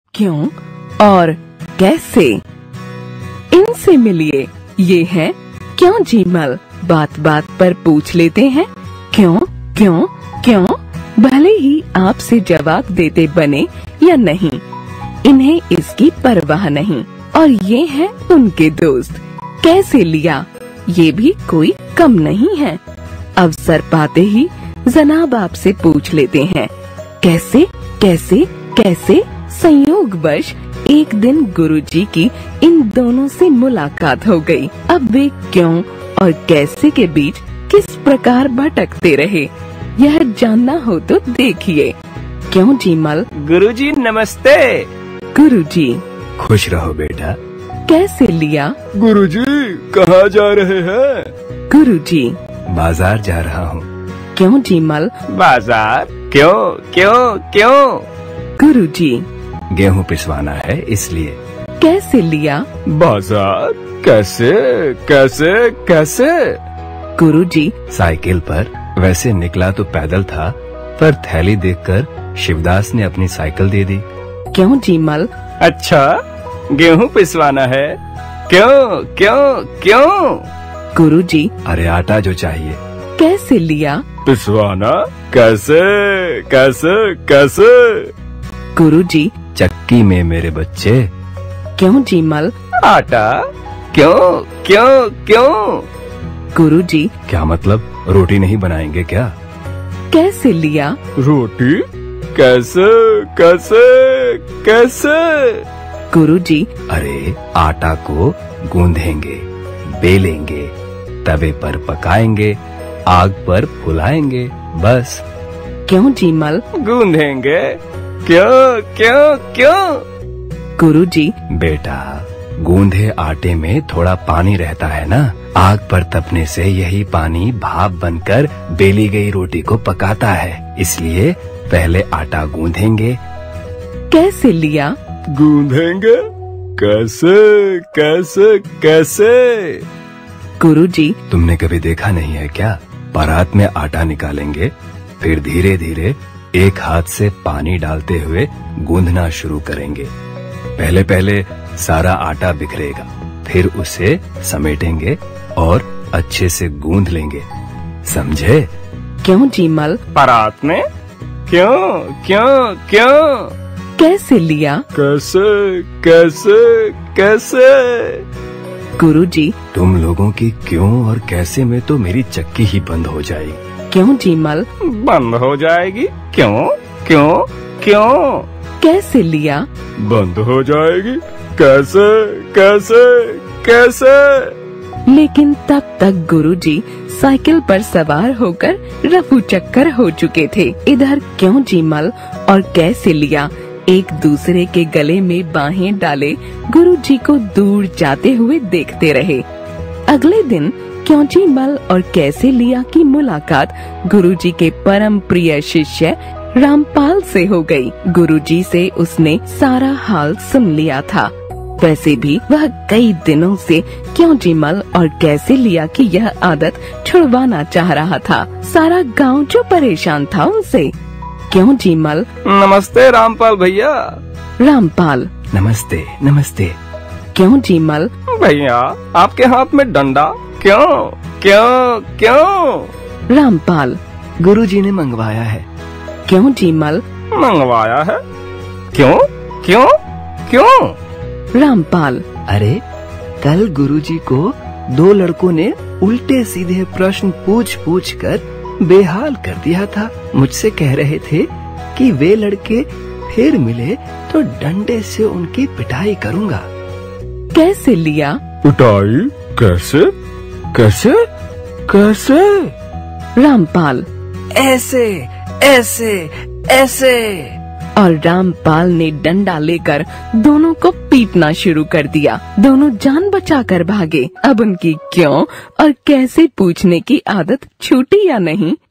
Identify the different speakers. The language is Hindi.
Speaker 1: क्यों और कैसे। इनसे मिलिए, ये है क्यों जीमल। बात बात पर पूछ लेते हैं क्यों क्यों क्यों, भले ही आपसे जवाब देते बने या नहीं, इन्हें इसकी परवाह नहीं। और ये है उनके दोस्त कैसे लिया, ये भी कोई कम नहीं है। अवसर पाते ही जनाब आपसे पूछ लेते हैं कैसे कैसे कैसे। संयोगवश एक दिन गुरुजी की इन दोनों से मुलाकात हो गई। अब वे क्यों और कैसे के बीच किस प्रकार भटकते रहे, यह जानना हो तो देखिए। क्यों जीमल।
Speaker 2: गुरुजी नमस्ते।
Speaker 1: गुरुजी
Speaker 3: खुश रहो बेटा।
Speaker 1: कैसे लिया।
Speaker 2: गुरुजी कहाँ जा रहे हैं।
Speaker 1: गुरुजी
Speaker 3: बाजार जा रहा हूँ।
Speaker 1: क्यों जीमल।
Speaker 2: बाजार क्यों क्यों क्यों।
Speaker 1: गुरुजी
Speaker 3: गेहूँ पिसवाना है इसलिए।
Speaker 1: कैसे लिया।
Speaker 2: बाजार कैसे कैसे कैसे।
Speaker 1: गुरुजी
Speaker 3: साइकिल पर। वैसे निकला तो पैदल था, पर थैली देखकर शिवदास ने अपनी साइकिल दे दी।
Speaker 1: क्यों जीमल।
Speaker 2: अच्छा गेहूँ पिसवाना है। क्यों क्यों क्यों।
Speaker 1: गुरुजी
Speaker 3: अरे आटा जो चाहिए।
Speaker 1: कैसे लिया।
Speaker 2: पिसवाना कैसे कैसे कैसे।
Speaker 1: गुरुजी
Speaker 3: चक्की में मेरे बच्चे।
Speaker 1: क्यों जीमल।
Speaker 2: आटा क्यों क्यों क्यों।
Speaker 1: गुरुजी
Speaker 3: क्या मतलब, रोटी नहीं बनाएंगे क्या।
Speaker 1: कैसे लिया।
Speaker 2: रोटी कैसे कैसे कैसे।
Speaker 1: गुरुजी
Speaker 3: अरे आटा को गूंदेंगे, बेलेंगे, तवे पर पकाएंगे, आग पर फुलाएंगे, बस।
Speaker 1: क्यों जीमल।
Speaker 2: गूंदेंगे क्यों क्यों क्यों।
Speaker 1: गुरुजी
Speaker 3: बेटा गूंधे आटे में थोड़ा पानी रहता है ना, आग पर तपने से यही पानी भाप बनकर बेली गई रोटी को पकाता है, इसलिए पहले आटा गूंदेंगे।
Speaker 1: कैसे लिया।
Speaker 2: गूंदेंगे कैसे कैसे कैसे।
Speaker 1: गुरुजी
Speaker 3: तुमने कभी देखा नहीं है क्या, परात में आटा निकालेंगे, फिर धीरे धीरे एक हाथ से पानी डालते हुए गूंदना शुरू करेंगे। पहले पहले सारा आटा बिखरेगा, फिर उसे समेटेंगे और अच्छे से गूंद लेंगे, समझे।
Speaker 1: क्यों जीमल।
Speaker 2: परात में क्यों क्यों क्यों।
Speaker 1: कैसे लिया।
Speaker 2: कैसे कैसे कैसे।
Speaker 1: गुरुजी
Speaker 3: तुम लोगों की क्यों और कैसे में तो मेरी चक्की ही बंद हो जाएगी।
Speaker 1: क्यों जीमल।
Speaker 2: बंद हो जाएगी क्यों क्यों क्यों।
Speaker 1: कैसे लिया।
Speaker 2: बंद हो जाएगी कैसे कैसे कैसे।
Speaker 1: लेकिन तब तक गुरुजी साइकिल पर सवार होकर रफू चक्कर हो चुके थे। इधर क्यों जीमल और कैसे लिया एक दूसरे के गले में बाहें डाले गुरुजी को दूर जाते हुए देखते रहे। अगले दिन क्यों जीमल और कैसे लिया की मुलाकात गुरुजी के परम प्रिय शिष्य रामपाल से हो गई। गुरुजी से उसने सारा हाल सुन लिया था। वैसे भी वह कई दिनों से क्यों जीमल और कैसे लिया की यह आदत छुड़वाना चाह रहा था। सारा गांव जो परेशान था उनसे। क्यों जीमल।
Speaker 2: नमस्ते रामपाल भैया।
Speaker 1: रामपाल
Speaker 3: नमस्ते नमस्ते।
Speaker 1: क्यों जीमल।
Speaker 2: भैया आपके हाथ में डंडा क्यों क्यों क्यों।
Speaker 1: रामपाल
Speaker 3: गुरुजी ने मंगवाया है।
Speaker 1: क्यों जीमल।
Speaker 2: मंगवाया है क्यों क्यों क्यों।
Speaker 1: रामपाल
Speaker 3: अरे कल गुरुजी को दो लड़कों ने उल्टे सीधे प्रश्न पूछ पूछ कर बेहाल कर दिया था। मुझसे कह रहे थे कि वे लड़के फिर मिले तो डंडे से उनकी पिटाई करूंगा।
Speaker 1: कैसे लिया।
Speaker 2: पिटाई कैसे कैसे कैसे।
Speaker 1: रामपाल
Speaker 3: ऐसे ऐसे ऐसे।
Speaker 1: और रामपाल ने डंडा लेकर दोनों को पीटना शुरू कर दिया। दोनों जान बचाकर भागे। अब उनकी क्यों और कैसे पूछने की आदत छूटी या नहीं,